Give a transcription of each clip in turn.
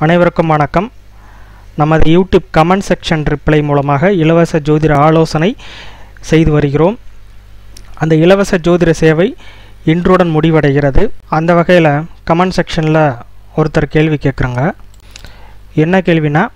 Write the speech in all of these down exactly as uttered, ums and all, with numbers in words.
அனைவருக்கும் வணக்கம். நமது யூடியூப் கமெண்ட் செக்ஷன் ரிப்ளை மூலமாக இலவச ஜோதிட ஆலோசனை செய்து வருகிறோம். அந்த இலவச ஜோதிட சேவை இன்றுடன் முடிவடைகிறது. அந்த வகையில் கமெண்ட் செக்ஷனில் ஒருத்தர் கேள்வி கேட்குறாங்க. என்ன கேள்வினா,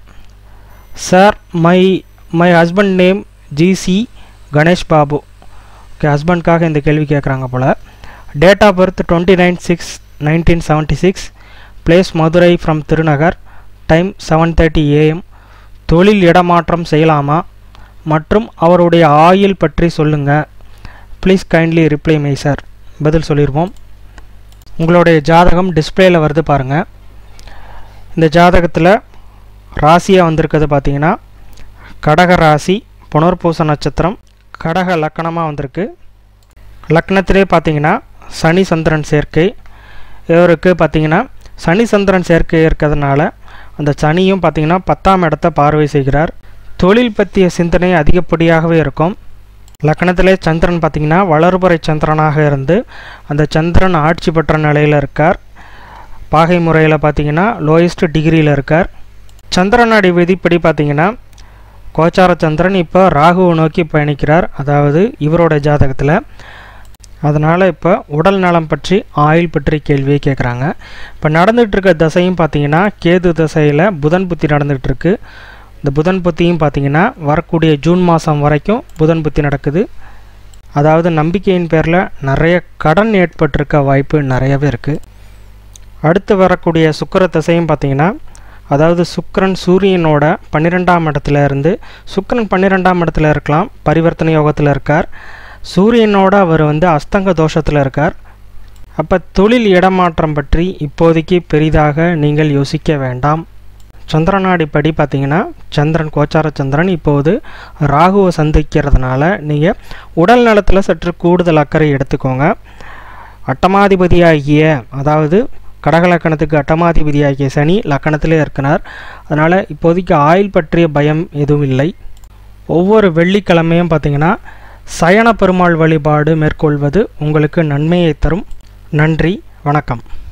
sir my my husband name G C Ganesh Babu. Okay, ஹஸ்பண்ட்காக இந்த கேள்வி கேட்குறாங்க போல். Date of birth twenty nine six nineteen seventy six place Madurai from Thirunagar, time seven thirty A M. தொழில் இடமாற்றம் செய்யலாமா மற்றும் அவருடைய ஆயில் பற்றி சொல்லுங்கள். Please kindly reply my sir. பதில் சொல்லிடுவோம். உங்களுடைய ஜாதகம் டிஸ்பிளேயில் வருது பாருங்கள். இந்த ஜாதகத்தில் ராசியாக வந்திருக்கிறது பார்த்தீங்கன்னா கடக ராசி, புனர்பூச நட்சத்திரம், கடக லக்கணமாக வந்திருக்கு. லக்னத்திலே பார்த்தீங்கன்னா சனி சந்திரன் சேர்க்கை. இவருக்கு பார்த்தீங்கன்னா சனி சந்திரன் சேர்க்கை இருக்கிறதுனால அந்த சனியும் பார்த்திங்கன்னா பத்தாம் இடத்தை பார்வை செய்கிறார். தொழில் பற்றிய சிந்தனை அதிகப்படியாகவே இருக்கும். லக்கணத்திலே சந்திரன் பார்த்திங்கன்னா வளர்பறை சந்திரனாக இருந்து அந்த சந்திரன் ஆட்சி பெற்ற நிலையில் இருக்கார். பாகை முறையில் பார்த்திங்கன்னா லோயஸ்ட் டிகிரியில் இருக்கார். சந்திரனாடி விதிப்படி பார்த்திங்கன்னா கோச்சார சந்திரன் இப்போ ராகுவை நோக்கி பயணிக்கிறார், அதாவது இவரோட ஜாதகத்தில். அதனால் இப்போ உடல் நலம் பற்றி, ஆயில் பற்றி கேள்வியை கேட்குறாங்க. இப்போ நடந்துகிட்ருக்க தசையும் பார்த்திங்கன்னா கேது தசையில் புதன் புத்தி நடந்துகிட்ருக்கு. இந்த புதன் புத்தியும் பார்த்திங்கன்னா வரக்கூடிய ஜூன் மாதம் வரைக்கும் புதன் புத்தி நடக்குது. அதாவது நம்பிக்கையின் பேரில் நிறைய கடன் ஏற்பட்டிருக்க வாய்ப்பு நிறையவே இருக்குது. அடுத்து வரக்கூடிய சுக்கிர தசையும் பார்த்திங்கன்னா, அதாவது சுக்கிரன் சூரியனோட பன்னிரெண்டாம் இடத்துல இருந்து, சுக்கிரன் பன்னிரெண்டாம் இடத்துல இருக்கலாம், பரிவர்த்தனை யோகத்தில் இருக்கார். சூரியனோட அவர் வந்து அஸ்தங்க தோஷத்தில் இருக்கார். அப்போ தொழில் இடமாற்றம் பற்றி இப்போதைக்கு பெரிதாக நீங்கள் யோசிக்க வேண்டாம். சந்திரனாடிப்படி பார்த்திங்கன்னா சந்திரன் கோச்சார சந்திரன் இப்போது ராகுவை சந்திக்கிறதுனால நீங்கள் உடல் நலத்தில் சற்று கூடுதல் அக்கறை எடுத்துக்கோங்க. அட்டமாதிபதியாகிய, அதாவது கடக லக்கணத்துக்கு அட்டமாதிபதியாகிய சனி லக்கணத்திலே இருக்கிறார். அதனால் இப்போதைக்கு ஆயில் பற்றிய பயம் எதுவும் இல்லை. ஒவ்வொரு வெள்ளிக்கிழமையும் பார்த்திங்கன்னா சயன பெருமாள் வழிபாடு மேற்கொள்வது உங்களுக்கு நன்மையை தரும். நன்றி, வணக்கம்.